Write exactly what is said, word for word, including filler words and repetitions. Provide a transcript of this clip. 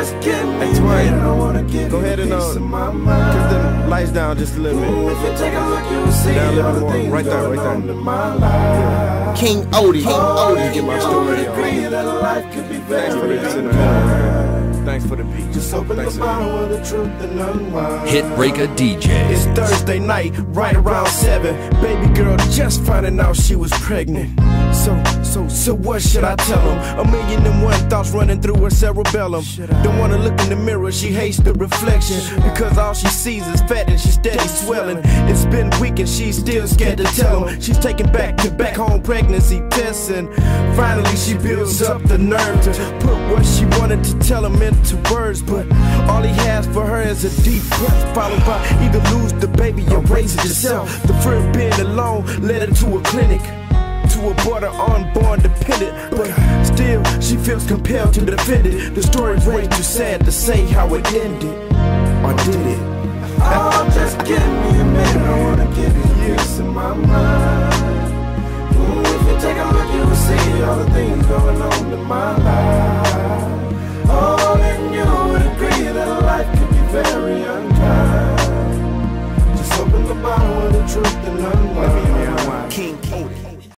just getting Hey, Twain, I wanna give go ahead and uh, piece of my keep mind. the lights down just a little bit. Ooh, if you take a look, you'll see Down a little all bit the more. things Right there, going right there. on in my life. King ODiE, King Oh, ODiE. Get my you story would on. agree that life could be Thanks for very this in the unkind. Thanks for the beat. Just open Thanks the for bottle of the truth and unwind. Hit Breaker D J. It's Thursday night, right around seven. Baby girl just finding out she was pregnant. So, so, so what should I tell him? A million and one thoughts running through her cerebellum. Don't wanna look in the mirror, she hates the reflection. Because all she sees is fat and she's steady swelling. It's been week and she's still scared to tell him. She's taking back to back home pregnancy tests. And finally she builds up the nerve to put what she wanted to tell him into words. But all he has for her is a deep breath, followed by either lose the baby or raise it yourself. The fear of being alone led her to a clinic to abort her unborn dependent, but still she feels compelled to defend it. The story's way too sad to say how it ended, or did it? Oh, just give me a minute, I wanna give you a piece of my mind. Ooh, if you take a look, you will see all the things going on in my life. Oh, then you would agree that life could be very unkind. Just open the bottle of the truth and unwind.